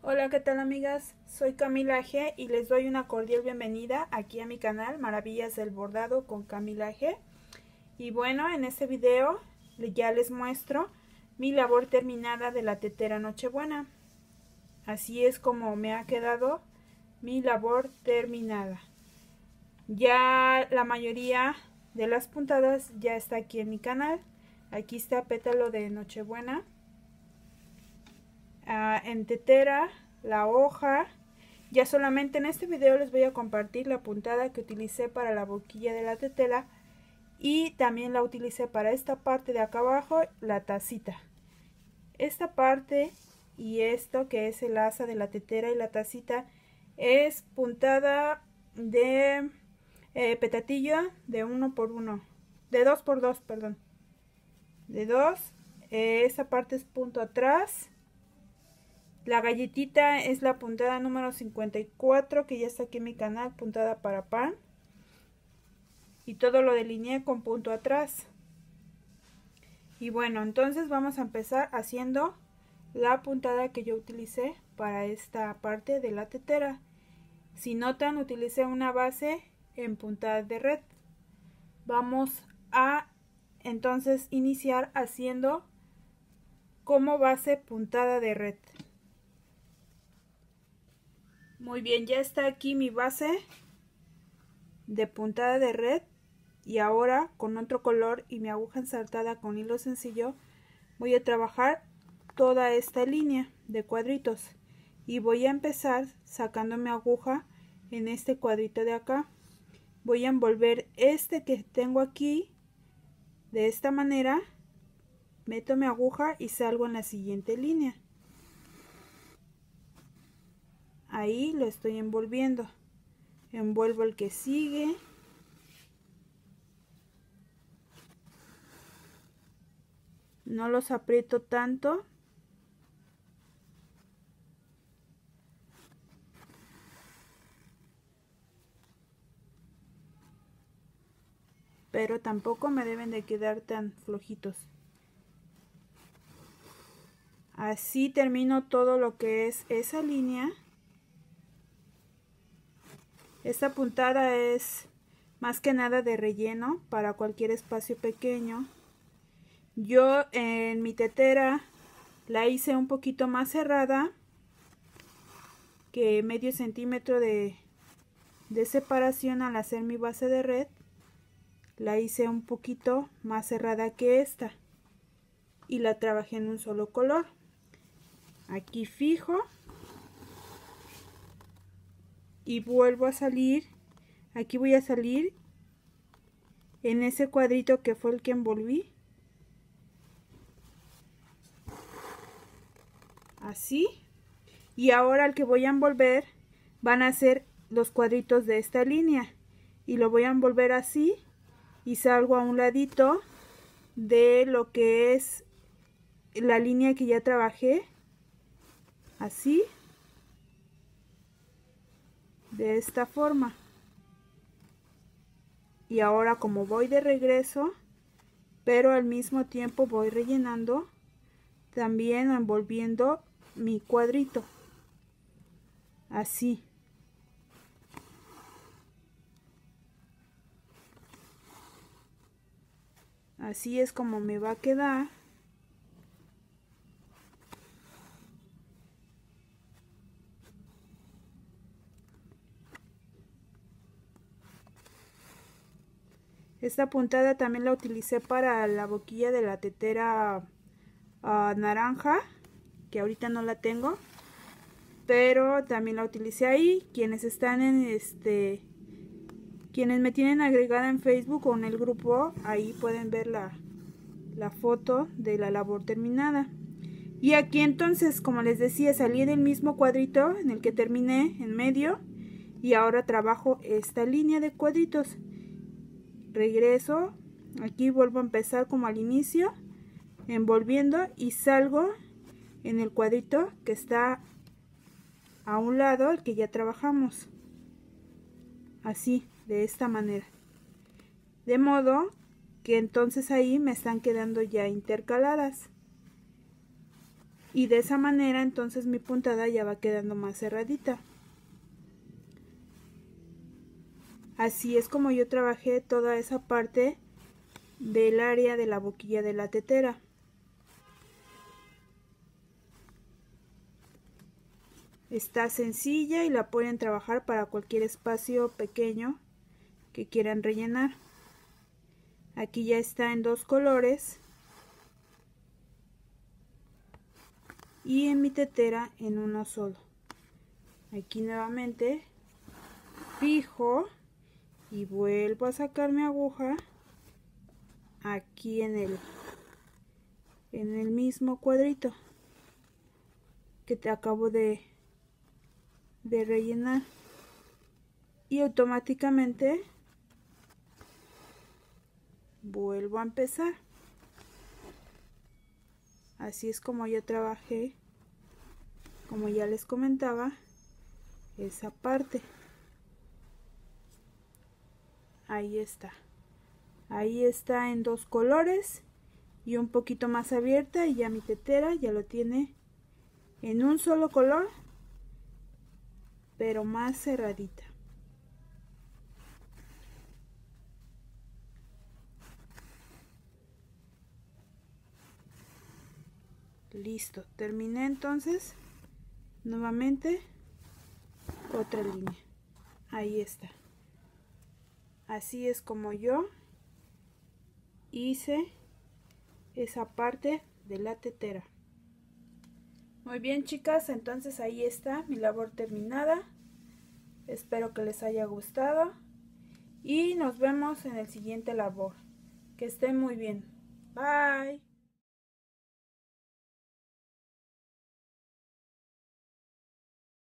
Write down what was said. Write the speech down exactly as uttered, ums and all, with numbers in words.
Hola, ¿qué tal amigas? Soy Camila G y les doy una cordial bienvenida aquí a mi canal Maravillas del Bordado con Camila G. Y bueno, en este video ya les muestro mi labor terminada de la tetera Nochebuena. Así es como me ha quedado mi labor terminada. Ya la mayoría de las puntadas ya está aquí en mi canal. Aquí está pétalo de Nochebuena. Uh, en tetera, la hoja. Ya solamente en este video les voy a compartir la puntada que utilicé para la boquilla de la tetera y también la utilicé para esta parte de acá abajo, la tacita. Esta parte y esto que es el asa de la tetera y la tacita es puntada de eh, petatillo de uno por uno, de dos por dos, perdón, de dos. Eh, esta parte es punto atrás. La galletita es la puntada número cincuenta y cuatro, que ya está aquí en mi canal, puntada para pan. Y todo lo delineé con punto atrás. Y bueno, entonces vamos a empezar haciendo la puntada que yo utilicé para esta parte de la tetera. Si notan, utilicé una base en puntada de red. Vamos a entonces iniciar haciendo como base puntada de red. Muy bien, ya está aquí mi base de puntada de red y ahora con otro color y mi aguja ensartada con hilo sencillo voy a trabajar toda esta línea de cuadritos y voy a empezar sacando mi aguja en este cuadrito de acá. Voy a envolver este que tengo aquí de esta manera, meto mi aguja y salgo en la siguiente línea. Ahí lo estoy envolviendo. Envuelvo el que sigue. No los aprieto tanto. Pero tampoco me deben de quedar tan flojitos. Así termino todo lo que es esa línea. Esta puntada es más que nada de relleno para cualquier espacio pequeño. Yo en mi tetera la hice un poquito más cerrada, que medio centímetro de, de separación al hacer mi base de red. La hice un poquito más cerrada que esta y la trabajé en un solo color. Aquí fijo y vuelvo a salir. Aquí voy a salir en ese cuadrito que fue el que envolví, así. Y ahora el que voy a envolver van a ser los cuadritos de esta línea y lo voy a envolver así y salgo a un ladito de lo que es la línea que ya trabajé, así, de esta forma. Y ahora como voy de regreso, pero al mismo tiempo voy rellenando, también envolviendo mi cuadrito, así. Así es como me va a quedar. Esta puntada también la utilicé para la boquilla de la tetera uh, naranja, que ahorita no la tengo, pero también la utilicé ahí. Quienes están en este, quienes me tienen agregada en Facebook o en el grupo, ahí pueden ver la, la foto de la labor terminada. Y aquí entonces, como les decía, salí del mismo cuadrito en el que terminé en medio y ahora trabajo esta línea de cuadritos. Regreso, aquí vuelvo a empezar como al inicio, envolviendo y salgo en el cuadrito que está a un lado, el que ya trabajamos, así, de esta manera, de modo que entonces ahí me están quedando ya intercaladas. y de esa manera entonces mi puntada ya va quedando más cerradita. Así es como yo trabajé toda esa parte del área de la boquilla de la tetera. Está sencilla y la pueden trabajar para cualquier espacio pequeño que quieran rellenar. Aquí ya está en dos colores y en mi tetera en uno solo. Aquí nuevamente fijo y vuelvo a sacar mi aguja aquí en el en el mismo cuadrito que te acabo de de rellenar, y automáticamente vuelvo a empezar. Así es como yo trabajé, como ya les comentaba, esa parte. Ahí está, ahí está en dos colores y un poquito más abierta, y ya mi tetera ya lo tiene en un solo color pero más cerradita. Listo, terminé entonces nuevamente otra línea. Ahí está. Así es como yo hice esa parte de la tetera. Muy bien, chicas, entonces ahí está mi labor terminada. Espero que les haya gustado y nos vemos en el siguiente labor. Que estén muy bien. Bye.